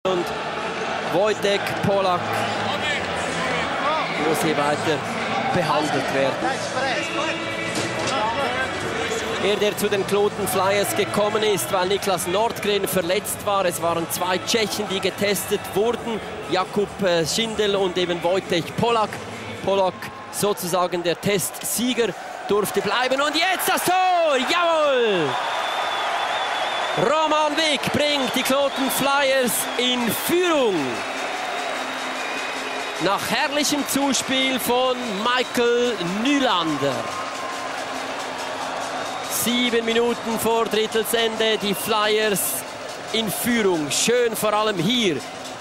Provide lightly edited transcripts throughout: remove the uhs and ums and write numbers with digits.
Und Wojtek Polak muss hier weiter behandelt werden. Der zu den Kloten Flyers gekommen ist, weil Niklas Nordgren verletzt war. Es waren zwei Tschechen, die getestet wurden. Jakub Schindel und eben Wojtek Polak. Polak sozusagen der Testsieger, durfte bleiben. Und jetzt das Tor! Jawohl! Roman Wick bringt die Kloten Flyers in Führung. Nach herrlichem Zuspiel von Michael Nylander. 7 Minuten vor Drittelsende, die Flyers in Führung. Schön vor allem hier,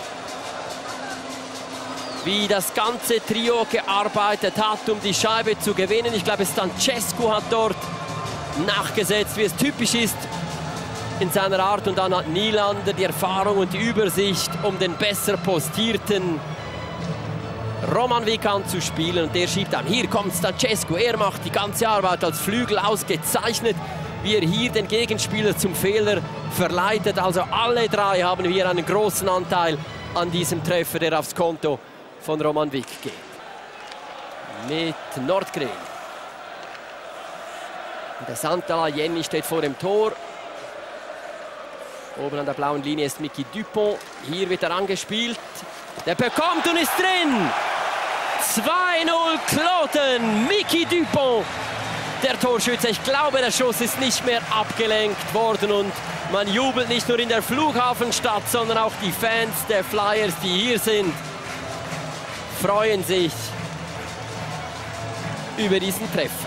wie das ganze Trio gearbeitet hat, um die Scheibe zu gewinnen. Ich glaube, Stancescu hat dort nachgesetzt, wie es typisch ist in seiner Art. Und dann hat Nylander die Erfahrung und die Übersicht, um den besser postierten Roman Wick anzuspielen. Und der schiebt dann. Hier kommt Stancescu. Er macht die ganze Arbeit als Flügel ausgezeichnet, wie er hier den Gegenspieler zum Fehler verleitet. Also alle drei haben hier einen großen Anteil an diesem Treffer, der aufs Konto von Roman Wick geht. Mit Nordgren. Der Santala Jenny steht vor dem Tor. Oben an der blauen Linie ist Mickey Dupont. Hier wird er angespielt. Der bekommt und ist drin. 2-0 Kloten. Mickey Dupont, der Torschütze. Ich glaube, der Schuss ist nicht mehr abgelenkt worden. Und man jubelt nicht nur in der Flughafenstadt, sondern auch die Fans der Flyers, die hier sind, freuen sich über diesen Treffer.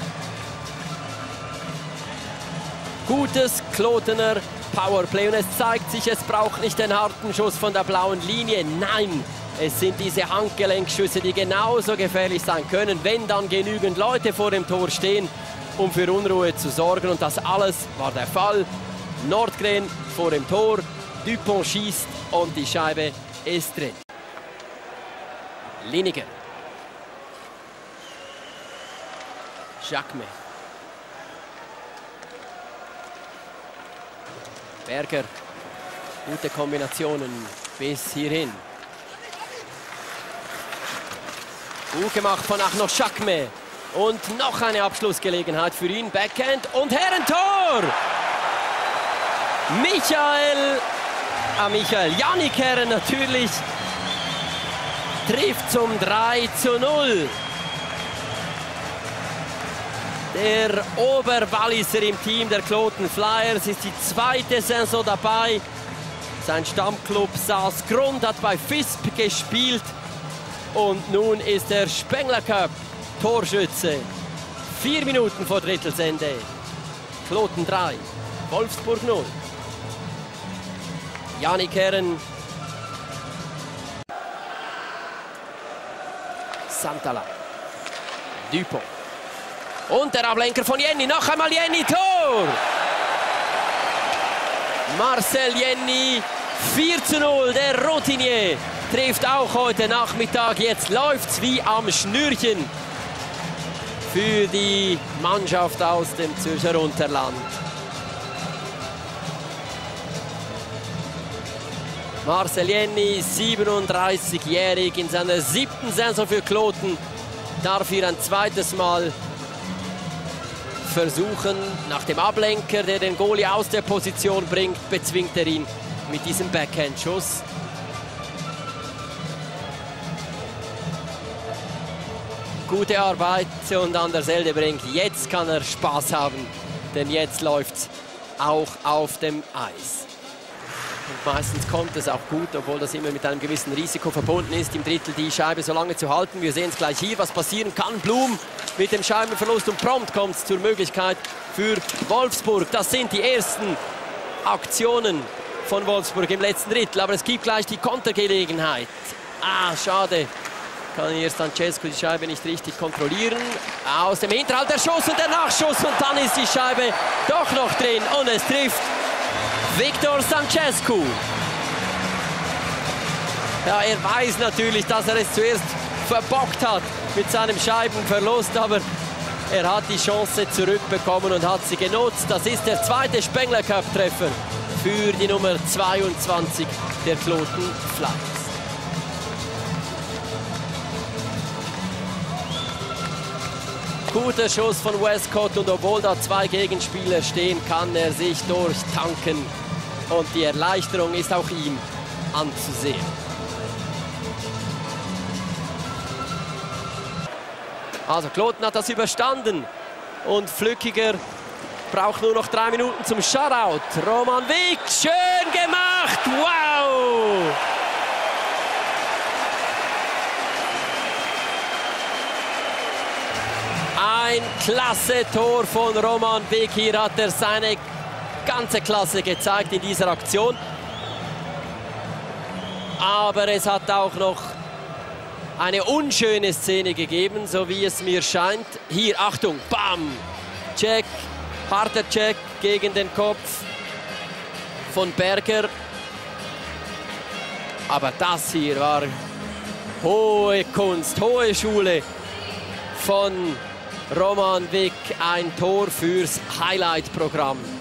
Gutes Klotener Powerplay. Und es zeigt sich, es braucht nicht den harten Schuss von der blauen Linie. Nein, es sind diese Handgelenkschüsse, die genauso gefährlich sein können, wenn dann genügend Leute vor dem Tor stehen, um für Unruhe zu sorgen. Und das alles war der Fall. Nordgren vor dem Tor, Dupont schießt und die Scheibe ist drin. Liniger. Jacquemet. Berger. Gute Kombinationen bis hierhin. Gut gemacht von Achno Jacquemet. Und noch eine Abschlussgelegenheit für ihn. Backhand und Herrentor! Jannik Herren natürlich trifft zum 3:0. Der Oberwalliser im Team der Kloten Flyers ist die zweite Saison dabei. Sein Stammclub Saas-Grund hat bei Visp gespielt. Und nun ist der Spengler Cup Torschütze. 4 Minuten vor Drittelsende. Kloten 3, Wolfsburg 0. Jannik Herren. Santala. Dupont. Und der Ablenker von Jenny. Noch einmal Jenny, Tor! Marcel Jenny, 4:0. Der Routinier trifft auch heute Nachmittag. Jetzt läuft's wie am Schnürchen für die Mannschaft aus dem Zürcher Unterland. Marcel Jenny, 37-jährig, in seiner 7. Saison für Kloten, darf hier ein zweites Mal versuchen. Nach dem Ablenker, der den Goalie aus der Position bringt, bezwingt er ihn mit diesem Backhand-Schuss. Gute Arbeit und an der Seldebrink. Jetzt kann er Spaß haben, denn jetzt läuft's auch auf dem Eis. Und meistens kommt es auch gut, obwohl das immer mit einem gewissen Risiko verbunden ist, im Drittel die Scheibe so lange zu halten. Wir sehen es gleich hier, was passieren kann. Blum mit dem Scheibenverlust und prompt kommt es zur Möglichkeit für Wolfsburg. Das sind die ersten Aktionen von Wolfsburg im letzten Drittel, aber es gibt gleich die Kontergelegenheit. Schade. Kann hier Stancescu die Scheibe nicht richtig kontrollieren. Aus dem Hinterhalt der Schuss und der Nachschuss und dann ist die Scheibe doch noch drin und es trifft Victor Stancescu. Ja, er weiß natürlich, dass er es zuerst verbockt hat mit seinem Scheibenverlust, aber er hat die Chance zurückbekommen und hat sie genutzt. Das ist der zweite Spengler Cup Treffer für die Nummer 22 der Kloten Flyers. Guter Schuss von Westcott und obwohl da 2 Gegenspieler stehen, kann er sich durchtanken. Und die Erleichterung ist auch ihm anzusehen. Also Kloten hat das überstanden und Flückiger braucht nur noch 3 Minuten zum Shutout. Roman Wick, schön gemacht, wow! Ein klasse Tor von Roman Wick. Hier hat er seine ganze Klasse gezeigt in dieser Aktion. Aber es hat auch noch eine unschöne Szene gegeben, so wie es mir scheint. Hier, Achtung, bam! Check, harter Check gegen den Kopf von Berger. Aber das hier war hohe Kunst, hohe Schule von Roman Wick, ein Tor fürs Highlight-Programm.